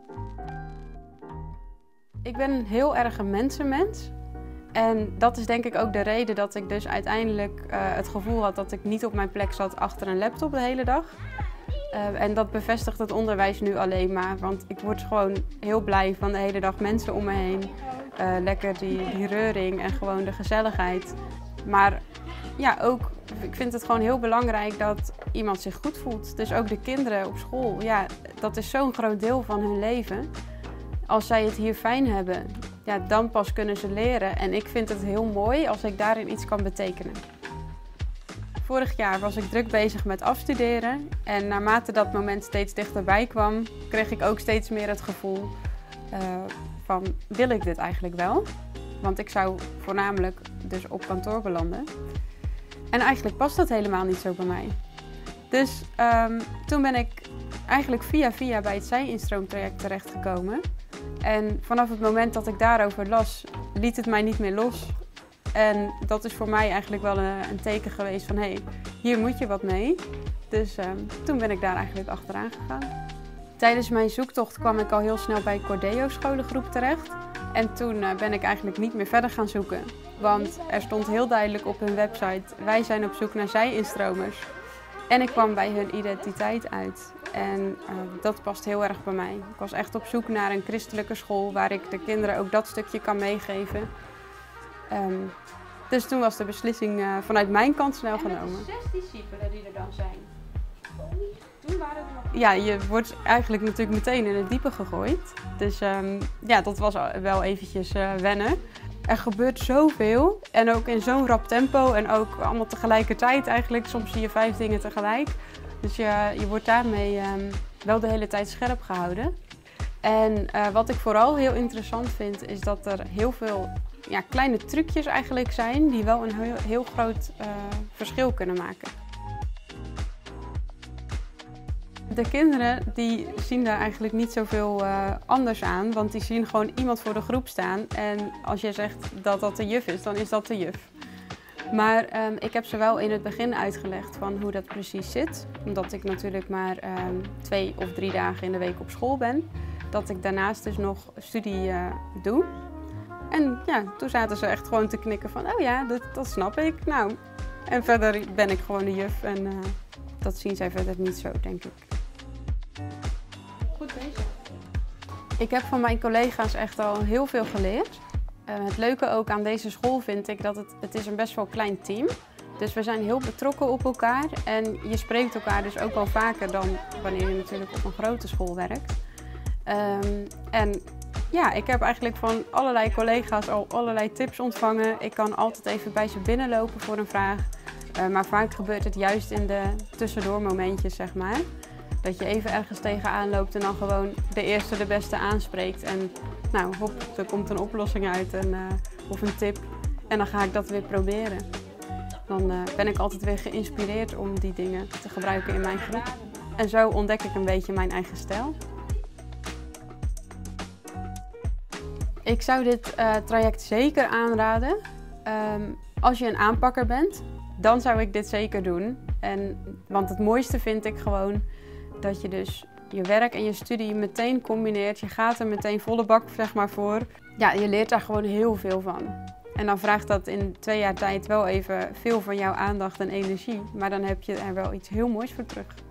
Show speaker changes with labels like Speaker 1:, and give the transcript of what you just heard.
Speaker 1: Ik ben heel erg een mensenmens. En dat is denk ik ook de reden dat ik dus uiteindelijk het gevoel had dat ik niet op mijn plek zat achter een laptop de hele dag. En dat bevestigt het onderwijs nu alleen maar, want ik word gewoon heel blij van de hele dag mensen om me heen. Lekker die reuring en gewoon de gezelligheid. Maar ja, ook, ik vind het gewoon heel belangrijk dat iemand zich goed voelt. Dus ook de kinderen op school, ja, dat is zo'n groot deel van hun leven. Als zij het hier fijn hebben, ja, dan pas kunnen ze leren. En ik vind het heel mooi als ik daarin iets kan betekenen. Vorig jaar was ik druk bezig met afstuderen. En naarmate dat moment steeds dichterbij kwam, kreeg ik ook steeds meer het gevoel van, wil ik dit eigenlijk wel? Want ik zou voornamelijk dus op kantoor belanden. En eigenlijk past dat helemaal niet zo bij mij. Dus toen ben ik eigenlijk via bij het zij-instroomtraject terechtgekomen. En vanaf het moment dat ik daarover las, liet het mij niet meer los. En dat is voor mij eigenlijk wel een teken geweest van, hé, hier moet je wat mee. Dus toen ben ik daar eigenlijk achteraan gegaan. Tijdens mijn zoektocht kwam ik al heel snel bij Cordeo scholengroep terecht. En toen ben ik eigenlijk niet meer verder gaan zoeken. Want er stond heel duidelijk op hun website, wij zijn op zoek naar zij-instromers. En ik kwam bij hun identiteit uit. En dat past heel erg bij mij. Ik was echt op zoek naar een christelijke school waar ik de kinderen ook dat stukje kan meegeven. Dus toen was de beslissing vanuit mijn kant snel genomen.
Speaker 2: En de 6 discipelen die er dan zijn. Toen waren er nog...
Speaker 1: Ja, je wordt eigenlijk natuurlijk meteen in het diepe gegooid. Dus ja, dat was wel eventjes wennen. Er gebeurt zoveel en ook in zo'n rap tempo en ook allemaal tegelijkertijd eigenlijk. Soms zie je 5 dingen tegelijk. Dus je wordt daarmee wel de hele tijd scherp gehouden. En wat ik vooral heel interessant vind is dat er heel veel kleine trucjes eigenlijk zijn die wel een heel groot verschil kunnen maken. De kinderen die zien daar eigenlijk niet zoveel anders aan, want die zien gewoon iemand voor de groep staan. En als je zegt dat dat de juf is, dan is dat de juf. Maar ik heb ze wel in het begin uitgelegd van hoe dat precies zit. Omdat ik natuurlijk maar 2 of 3 dagen in de week op school ben. Dat ik daarnaast dus nog studie doe. En ja, toen zaten ze echt gewoon te knikken van, oh ja, dat snap ik. Nou, en verder ben ik gewoon de juf en dat zien zij verder niet zo, denk ik.
Speaker 2: Goed bezig.
Speaker 1: Ik heb van mijn collega's echt al heel veel geleerd. Het leuke ook aan deze school vind ik dat het is een best wel klein team. Dus we zijn heel betrokken op elkaar en je spreekt elkaar dus ook wel vaker dan wanneer je natuurlijk op een grote school werkt. En ja, ik heb eigenlijk van allerlei collega's al allerlei tips ontvangen. Ik kan altijd even bij ze binnenlopen voor een vraag. Maar vaak gebeurt het juist in de tussendoor momentjes, zeg maar. Dat je even ergens tegenaan loopt en dan gewoon de eerste de beste aanspreekt. En nou, hop, er komt een oplossing uit of een tip. En dan ga ik dat weer proberen. Dan ben ik altijd weer geïnspireerd om die dingen te gebruiken in mijn groep. En zo ontdek ik een beetje mijn eigen stijl. Ik zou dit traject zeker aanraden. Als je een aanpakker bent, dan zou ik dit zeker doen. Want het mooiste vind ik gewoon dat je dus je werk en je studie meteen combineert. Je gaat er meteen volle bak zeg maar voor. Ja, je leert daar gewoon heel veel van. En dan vraagt dat in 2 jaar tijd wel even veel van jouw aandacht en energie. Maar dan heb je er wel iets heel moois voor terug.